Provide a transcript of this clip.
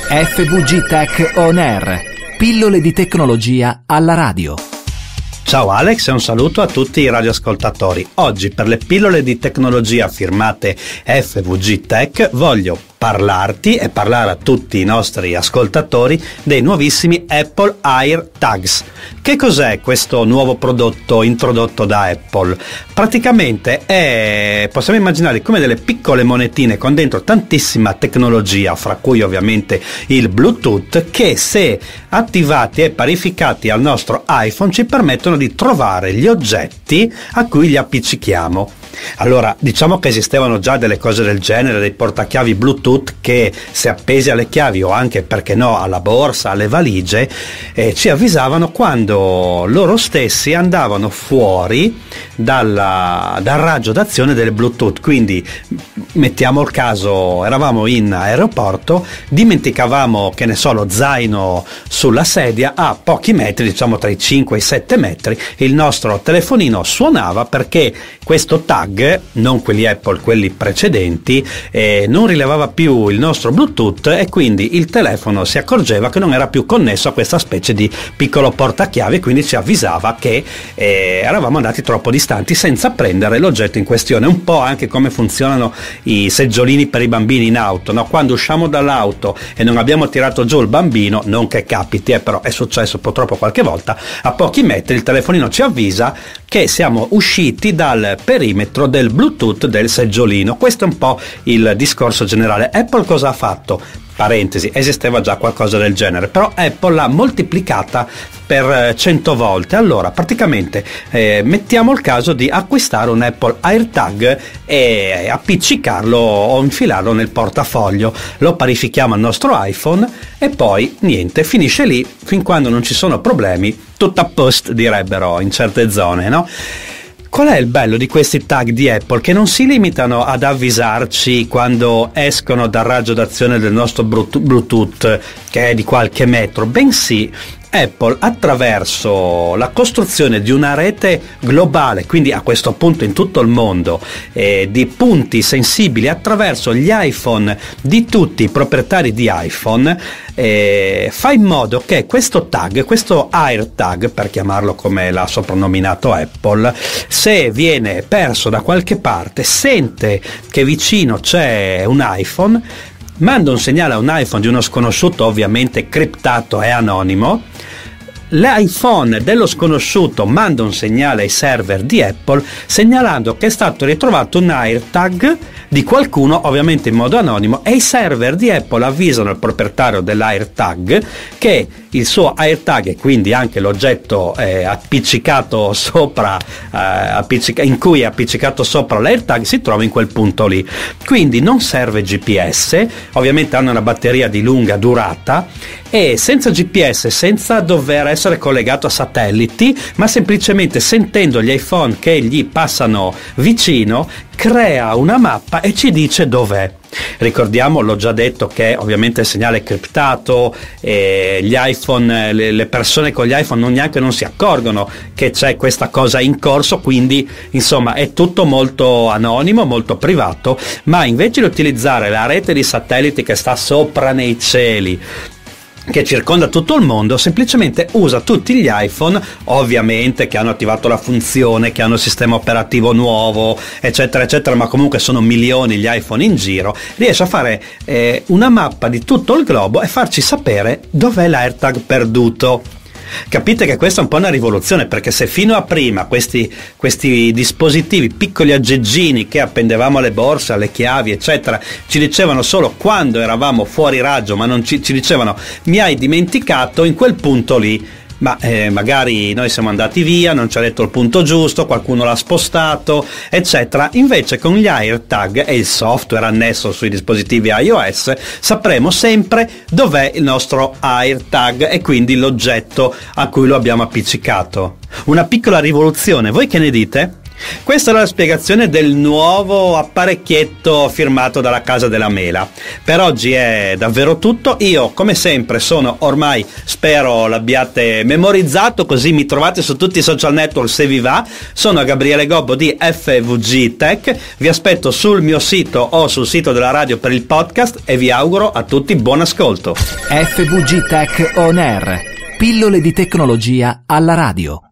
FVG Tech On Air. Pillole di tecnologia alla radio. Ciao Alex e un saluto a tutti i radioascoltatori. Oggi per le pillole di tecnologia firmate FVG Tech voglio parlarti e parlare a tutti i nostri ascoltatori dei nuovissimi Apple AirTags. Che cos'è questo nuovo prodotto introdotto da Apple? Praticamente possiamo immaginare come delle piccole monetine con dentro tantissima tecnologia, fra cui ovviamente il Bluetooth, che se attivati e parificati al nostro iPhone ci permettono di trovare gli oggetti a cui li appiccichiamo. Allora, diciamo che esistevano già delle cose del genere, dei portachiavi Bluetooth che, se appesi alle chiavi o anche, perché no, alla borsa, alle valigie, ci avvisavano quando loro stessi andavano fuori dal raggio d'azione del Bluetooth. Quindi mettiamo il caso, eravamo in aeroporto, dimenticavamo, che ne so, lo zaino sulla sedia, a pochi metri, diciamo tra i 5 e i 7 metri, il nostro telefonino suonava perché questo tag, non quelli Apple, quelli precedenti, non rilevava più il nostro Bluetooth e quindi il telefono si accorgeva che non era più connesso a questa specie di piccolo portachiavi e quindi ci avvisava che eravamo andati troppo distanti senza prendere l'oggetto in questione. Un po' anche come funzionano i seggiolini per i bambini in auto, no? Quando usciamo dall'auto e non abbiamo tirato giù il bambino, non che capiti, però è successo purtroppo qualche volta, a pochi metri il telefonino ci avvisa che siamo usciti dal perimetro del Bluetooth del seggiolino. Questo è un po' il discorso generale. Apple cosa ha fatto? Parentesi, esisteva già qualcosa del genere, però Apple l'ha moltiplicata per 100 volte. Allora, praticamente mettiamo il caso di acquistare un Apple AirTag e appiccicarlo o infilarlo nel portafoglio, lo parifichiamo al nostro iPhone e poi niente, finisce lì fin quando non ci sono problemi, tutto a posto direbbero in certe zone, no? Qual è il bello di questi tag di Apple? Che non si limitano ad avvisarci quando escono dal raggio d'azione del nostro Bluetooth, che è di qualche metro, bensì Apple, attraverso la costruzione di una rete globale, quindi a questo punto in tutto il mondo, di punti sensibili attraverso gli iPhone di tutti i proprietari di iPhone, fa in modo che questo tag, questo AirTag, per chiamarlo come l'ha soprannominato Apple, se viene perso da qualche parte, sente che vicino c'è un iPhone, manda un segnale a un iPhone di uno sconosciuto, ovviamente criptato e anonimo. L'iPhone dello sconosciuto manda un segnale ai server di Apple segnalando che è stato ritrovato un AirTag di qualcuno, ovviamente in modo anonimo, e i server di Apple avvisano il proprietario dell'AirTag che il suo AirTag e quindi anche l'oggetto appiccicato sopra, in cui è appiccicato sopra l'AirTag, si trova in quel punto lì. Quindi non serve GPS, ovviamente hanno una batteria di lunga durata e senza GPS, senza dover essere collegato a satelliti, ma semplicemente sentendo gli iPhone che gli passano vicino, crea una mappa e ci dice dov'è. Ricordiamo, l'ho già detto, che ovviamente il segnale è criptato, gli iPhone, le persone con gli iPhone non si accorgono che c'è questa cosa in corso, quindi insomma è tutto molto anonimo, molto privato, ma invece di utilizzare la rete di satelliti che sta sopra nei cieli, che circonda tutto il mondo, semplicemente usa tutti gli iPhone, ovviamente che hanno attivato la funzione, che hanno il sistema operativo nuovo, eccetera eccetera, ma comunque sono milioni gli iPhone in giro, riesce a fare una mappa di tutto il globo e farci sapere dov'è l'AirTag perduto. Capite che questa è un po' una rivoluzione, perché se fino a prima questi dispositivi, piccoli aggeggini che appendevamo alle borse, alle chiavi eccetera, ci dicevano solo quando eravamo fuori raggio, ma non ci dicevano mi hai dimenticato in quel punto lì, ma magari noi siamo andati via, non ci ha detto il punto giusto, qualcuno l'ha spostato eccetera. Invece con gli AirTag e il software annesso sui dispositivi iOS sapremo sempre dov'è il nostro AirTag e quindi l'oggetto a cui lo abbiamo appiccicato. Una piccola rivoluzione, voi che ne dite? Questa era la spiegazione del nuovo apparecchietto firmato dalla Casa della Mela. Per oggi è davvero tutto. Io, come sempre, sono ormai, spero l'abbiate memorizzato, così mi trovate su tutti i social network se vi va. Sono Gabriele Gobbo di FVG Tech. Vi aspetto sul mio sito o sul sito della radio per il podcast e vi auguro a tutti buon ascolto. FVG Tech On Air. Pillole di tecnologia alla radio.